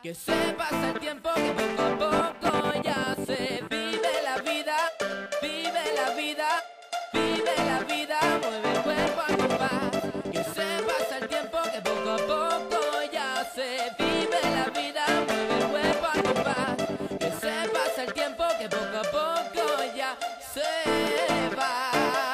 que se pasa el tiempo, que poco a poco ya se vive la vida, vive la vida, vive la vida, mueve el cuerpo a compás, que se pasa el tiempo, que poco a poco ya se vive la vida, mueve el cuerpo a compás, que se pasa el tiempo, que poco a poco ya se va.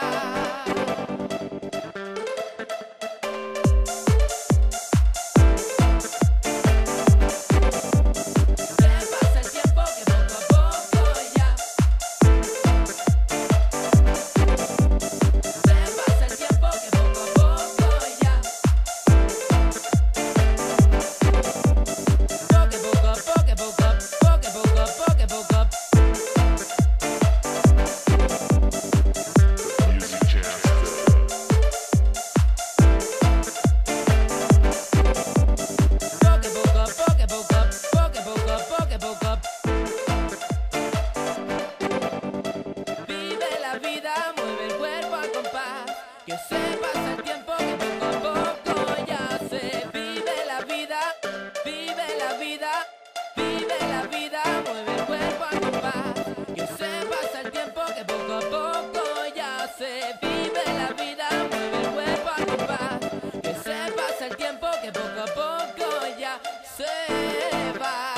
Que se pasa el tiempo, que poco a poco ya se vive la vida, vive la vida, vive la vida, mueve el cuerpo a compás. Que se pasa el tiempo, que poco a poco ya se vive la vida, mueve el cuerpo a compás. Que se pasa el tiempo, que poco a poco ya se va.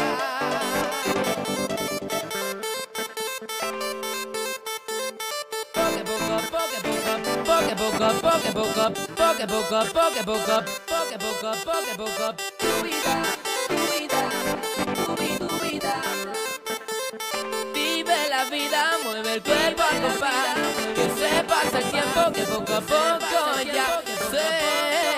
Tu vida, tu vida. Vive la vida, mueve el cuerpo a compás. Que se pasa el tiempo, que poco a poco ya se